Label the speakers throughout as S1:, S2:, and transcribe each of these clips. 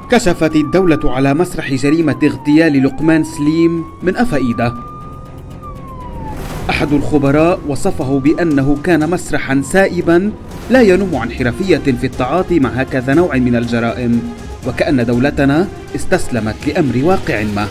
S1: كشفت الدولة على مسرح جريمة اغتيال لقمان سليم من أفئدة. أحد الخبراء وصفه بأنه كان مسرحا سائبا لا ينم عن حرفية في التعاطي مع هكذا نوع من الجرائم، وكأن دولتنا استسلمت لأمر واقع ما.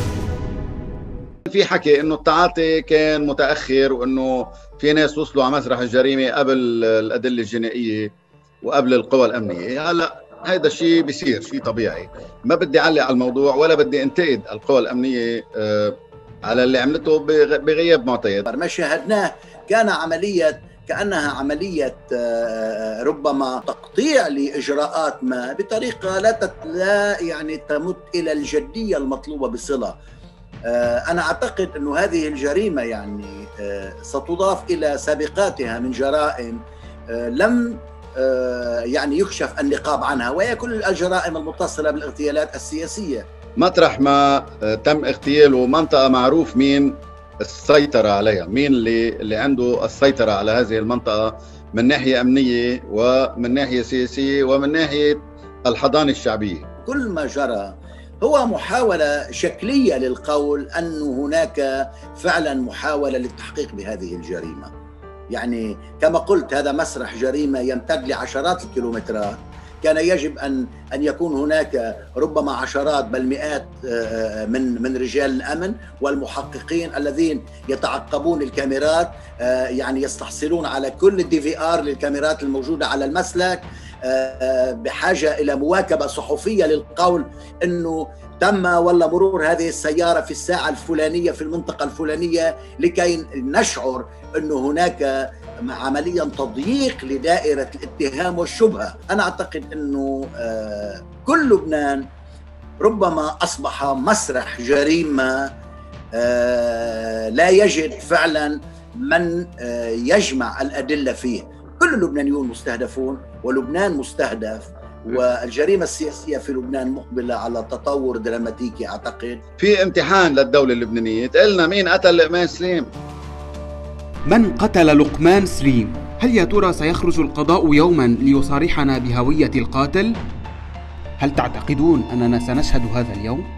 S2: في حكي انه التعاطي كان متاخر، وانه في ناس وصلوا على مسرح الجريمه قبل الادله الجنائيه وقبل القوى الامنيه. هلا هذا الشيء بيصير شيء طبيعي، ما بدي اعلق على الموضوع ولا بدي انتقد القوى الامنيه على اللي عملته بغياب معطيات.
S3: ما شاهدناه كأنها عملية ربما تقطيع لإجراءات ما بطريقة لا يعني تمت إلى الجدية المطلوبة بصلة. أنا أعتقد أن هذه الجريمة يعني ستضاف إلى سابقاتها من جرائم لم يعني يكشف النقاب عنها، وهي كل الجرائم المتصلة بالاغتيالات السياسية.
S2: مطرح ما تم اغتياله منطقة معروف مين السيطرة عليها، مين اللي عنده السيطرة على هذه المنطقة من ناحية أمنية ومن ناحية سياسية ومن ناحية الحضانة الشعبية.
S3: كل ما جرى هو محاولة شكلية للقول أن هناك فعلا محاولة للتحقيق بهذه الجريمة. يعني كما قلت هذا مسرح جريمة يمتد لعشرات الكيلومترات، كان يجب أن يكون هناك ربما عشرات بل مئات من رجال الأمن والمحققين الذين يتعقبون الكاميرات، يعني يستحصلون على كل DVR للكاميرات الموجودة على المسلك، بحاجة إلى مواكبة صحفية للقول أنه تم ولا مرور هذه السيارة في الساعة الفلانية في المنطقة الفلانية، لكي نشعر أنه هناك عمليا تضييق لدائرة الاتهام والشبهة. أنا أعتقد أنه كل لبنان ربما أصبح مسرح جريمة لا يجد فعلا من يجمع الأدلة فيه. كل اللبنانيون مستهدفون ولبنان مستهدف، والجريمة السياسية في لبنان مقبلة على تطور دراماتيكي. أعتقد
S2: في امتحان للدولة اللبنانية، تقلنا مين قتل لقمان سليم؟
S1: من قتل لقمان سليم؟ هل يا ترى سيخرج القضاء يوما ليصارحنا بهوية القاتل؟ هل تعتقدون أننا سنشهد هذا اليوم؟